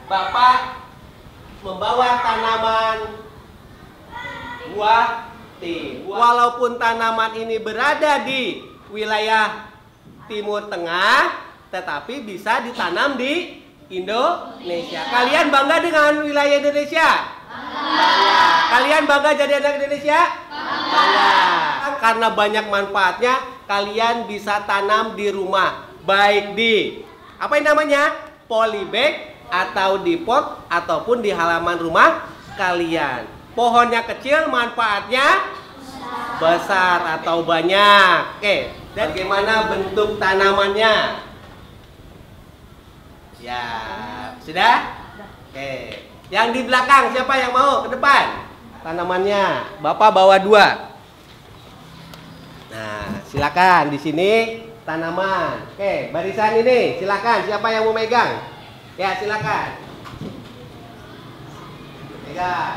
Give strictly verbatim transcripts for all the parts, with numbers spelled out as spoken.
Bapak membawa tanaman buah tin. Walaupun tanaman ini berada di wilayah Timur Tengah, tetapi bisa ditanam di Indonesia. Kalian bangga dengan wilayah Indonesia? Bangga. Kalian bangga jadi anak Indonesia? Bangga. Karena banyak manfaatnya, kalian bisa tanam di rumah. Baik di, apa yang namanya? Polybag, atau di pot, ataupun di halaman rumah kalian. Pohonnya kecil, manfaatnya besar atau banyak. Oke, dan bagaimana bentuk tanamannya? Ya, sudah? Oke. Yang di belakang siapa yang mau ke depan? Tanamannya. Bapak bawa dua. Nah, silakan di sini tanaman. Oke, barisan ini silakan siapa yang mau megang? Ya, silakan. Pegang.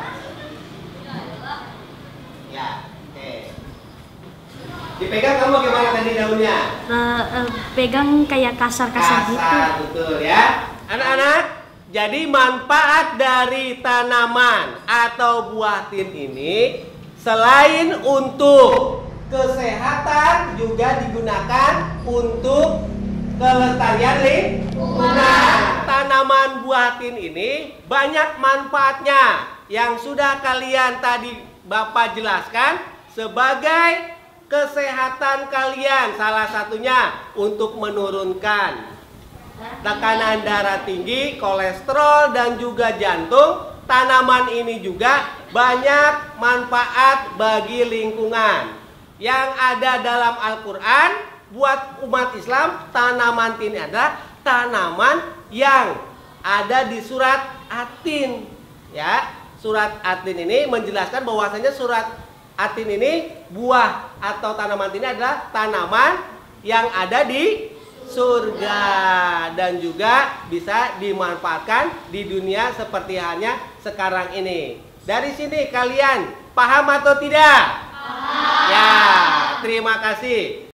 Ya, oke. Dipegang kamu gimana tadi daunnya? Uh, uh, pegang kayak kasar-kasar gitu. Kasar, betul ya. Anak-anak, jadi manfaat dari tanaman atau buah tin ini selain untuk kesehatan juga digunakan untuk kelestarian lingkungan. Tanaman buah tin ini banyak manfaatnya yang sudah kalian tadi Bapak jelaskan sebagai kesehatan kalian. Salah satunya untuk menurunkan tekanan darah tinggi, kolesterol, dan juga jantung. Tanaman ini juga banyak manfaat bagi lingkungan. Yang ada dalam Al-Quran buat umat Islam, tanaman tin adalah tanaman yang ada di surat At-Tin. Ya, surat At-Tin ini menjelaskan bahwasanya surat At-Tin ini buah atau tanaman tin adalah tanaman yang ada di surga dan juga bisa dimanfaatkan di dunia seperti halnya sekarang ini. Dari sini kalian paham atau tidak? Paham. Ya, terima kasih.